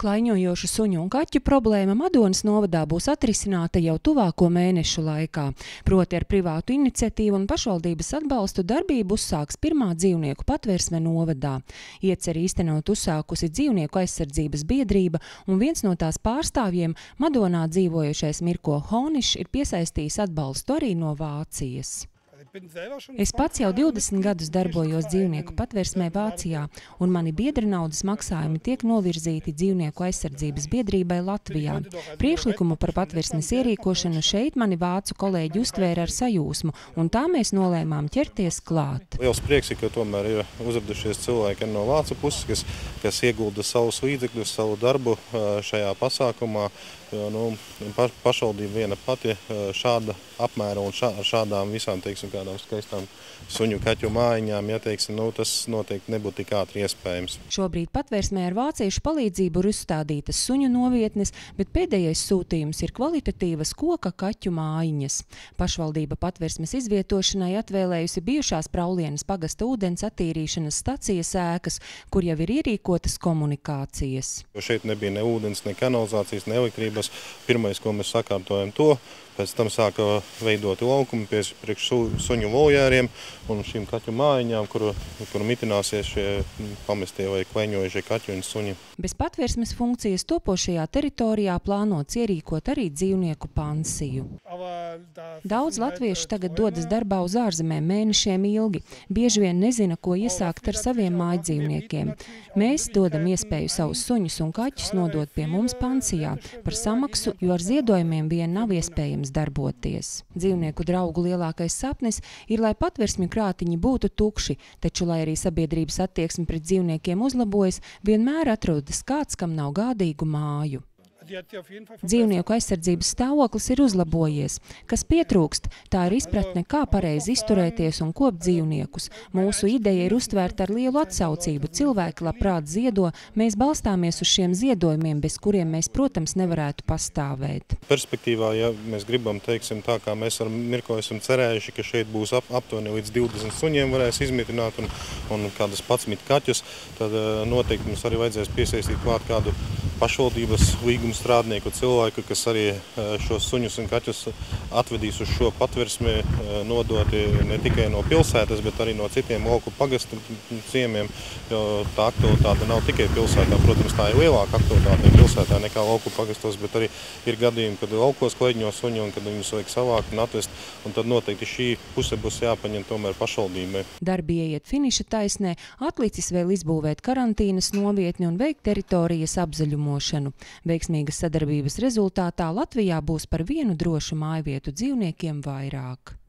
Klaiņojošu suņu un kaķu problēma Madonas novadā būs atrisināta jau tuvāko mēnešu laikā. Proti ar privātu iniciatīvu un pašvaldības atbalstu darbību uzsāks pirmā dzīvnieku patversme novadā. Ieceri īstenot uzsākusi dzīvnieku aizsardzības biedrība, un viens no tās pārstāvjiem, Madonā dzīvojušais Mirko Honišs, ir piesaistījis atbalstu arī no Vācijas. Es pats jau 20 gadus darbojos dzīvnieku patversmē Vācijā, un mani biedra naudas maksājumi tiek novirzīti dzīvnieku aizsardzības biedrībai Latvijā. Priekšlikumu par patversmes ierīkošanu šeit mani vācu kolēģi uztvēra ar sajūsmu, un tā mēs nolēmām ķerties klāt. Liels prieks, ka tomēr ir uzradušies cilvēki no vācu puses, kas iegulda savus līdzekļus, savu darbu šajā pasākumā. Pašvaldība viena pati šāda apmēra un ar šādām visām, kādām skaistām suņu kaķu mājiņām, tas noteikti nebūtu tik ātri iespējams. Šobrīd patversmē ar vāciešu palīdzību ir uzstādītas suņu novietnes, bet pēdējais sūtījums ir kvalitatīvas koka kaķu mājiņas. Pašvaldība patversmes izvietošanai atvēlējusi bijušās Praulienas pagasta ūdens attīrīšanas stacijas ēkas, kur jau ir ierīkotas komunikācijas. Šeit nebija ne ūdens, ne kanalizācijas, ne elektrības. Pirmais, ko mēs sakārtojam to, pēc tam sāka veidot laukumi priekš suņu voljēriem un šīm kaķu mājiņām, kur mitināsies šie pamestie vai klaiņojušie kaķi un suņi. Bez patversmes funkcijas topošajā teritorijā plānots ierīkot arī dzīvnieku pansiju. Daudz latviešu tagad dodas darbā uz ārzemēm mēnešiem ilgi. Bieži vien nezina, ko iesākt ar saviem mājdzīvniekiem. Mēs dodam iespēju savus suņus un kaķus nodot pie mums pansijā par samaksu, jo ar ziedojumiem vien nav iespējams darboties. Dzīvnieku draugu lielākais sapnis ir, lai patversmju krātiņi būtu tukši, taču, lai arī sabiedrības attieksme pret dzīvniekiem uzlabojas, vienmēr atrodas kāds, kam nav gādīgu māju. Dzīvnieku aizsardzības stāvoklis ir uzlabojies. Kas pietrūkst, tā ir izpratne, kā pareizi izturēties un kopt dzīvniekus. Mūsu ideja ir uztvērta ar lielu atsaucību. Cilvēki labprāt ziedo, mēs balstāmies uz šiem ziedojumiem, bez kuriem mēs, protams, nevarētu pastāvēt. Perspektīvā, ja mēs gribam, tā kā mēs ar Mirko esam cerējuši, ka šeit būs aptuveni līdz 20 suņiem varēs izmitināt un kādas 11 kaķus, tad noteikti mums arī vajadzēs piesaistīt klāt kādu pašvaldības līguma strādnieku cilvēku, kas arī šos suņus un kaķus atvedīs uz šo patversmi, nodoti ne tikai no pilsētas, bet arī no citiem lauku pagastu ciemiem, jo tā aktualitāte nav tikai pilsētā. Protams, tā ir lielāka aktualitāte pilsētā nekā lauku pagastos, bet arī ir gadījumi, kad laukos klaiņo suņi un kad viņus vajag savākt un atvest, un tad noteikti šī puse būs jāpaņem tomēr pašvaldībai. Darbi ieiet finiša taisnē, atlicis vēl izbūvēt karantīnas novietni un veikt teritorijas apzaļumošanu. Veiksmīgas sadarbības rezultātā Latvijā būs par vienu drošu mājvietu dzīvniekiem vairāk.